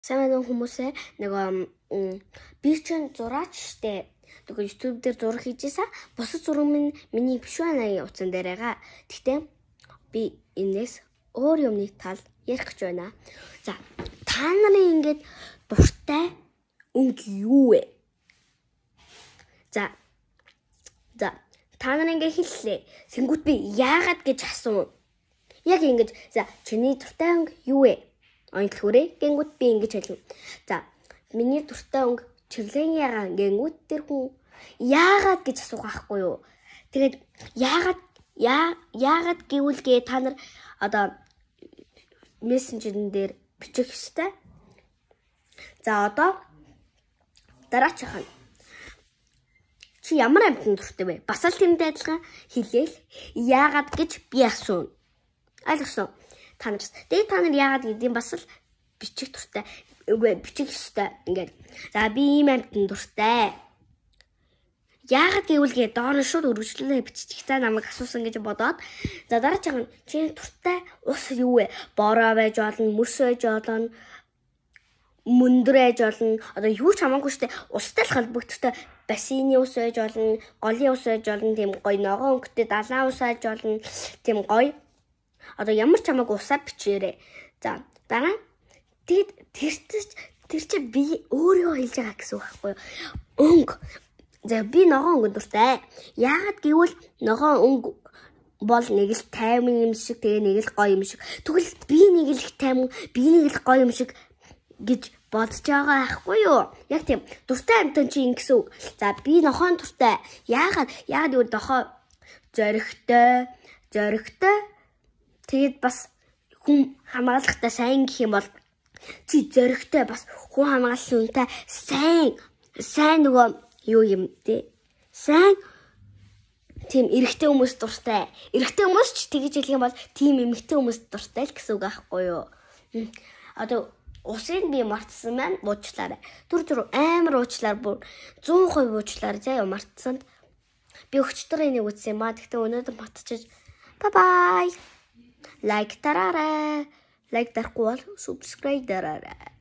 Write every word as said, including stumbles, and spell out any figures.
Сайн байна уу хүмүүсээ нөгөө би чинь зураач штэ. Тэгээ YouTube дээр зураг хийжээсаа босод зураг минь миний биш байна утсан дээрээгаа. Тэгтээ би энэс өөр юмны тал ярих гэж байна. За та нарын ингээд дуртай өнгө юу вэ? За за та нар ингээд хэллээ. Сэнгүүт би яагаад гэж асуув. Яг ингэж за чиний дуртай өнгө юу вэ? Онцлогоорой гингүүд би ингэж хэлв. За миний дуртай өнгө чиглэн ягаан гингүүд тэр хүн яагаад гэж асуух байхгүй юу? Тэгээд яагаад яа яагаад гэвүүлгээ та нар одоо мессенжерэн дээр бичих ёстой. За одоо дараачихна. Чи ямар амьтан дуртай вэ? Бас л тэрнтэй адилхан хэлээл яагаад гэж би асуув. Ойлгосон. Та нар тэгээ та нар яагаад гэдгийг бас л бичих дуртай. Үгүй бичих ёстой. Ингээд. За би ийм амьтан дуртай. Яагаад гэвэл доор нь шууд үргэлжлүүлээ биччих та намайг асуусан гэж бодоод за дараач нь чи дуртай ус юу вэ? Бороо байж болно, мөс байж болно, мөндөр байж болно. Одоо юу ч хамаагүй штэ. Устай л холбогдтой бассейны ус байж болно, голын ус байж болно, тийм гоё ногоон өнгөтэй далайн ус байж болно, тийм гоё. Одоо ямар ч хамаагүй усаа бичээрэй. За дараа тэгэд тэр тэр чи би өөрөө хэлж байгаа гэсэн үг байхгүй юу? Өнгө. За би ногоон өнгө дуртай. Яагаад гэвэл ногоон өнгө бол нэг л тайван юм шиг тэгээ нэг л гоё юм шиг. Тэгвэл би нэг л их тайван, би нэг л гоё юм шиг гэж бодож байгаа байхгүй юу? Яг тийм. Дуртай амьтан чи ингэсэн үг. За би нохоон дуртай. Яагаад? Яагаад гэвэл нохоо зоригтой, зоригтой. Тэгээд бас хүн хамгаалахтай сайн гэх юм бол чи зоригтой бас хүн хамгаалсан үнтэй сайн сайн нөгөө юу юм те. Сайн тийм эрэгтэй хүмүүс дуртай. Эрэгтэй хүмүүс ч тэгж хэлэх юм бол тийм эмэгтэй хүмүүс дуртай л гэсэн үг аахгүй юу? Одоо усыг би мартсан маань уучлаарай. Түр түр амар уучлаар бүр зуун хувь уучлаар заяа мартсанд. Би өчтөр энийг үзсэн маа. Тэгтээ өнөөдөр мартчихж бай бай. Лайк тараарай. Лайк дарахгүй бол subscribe дараарай.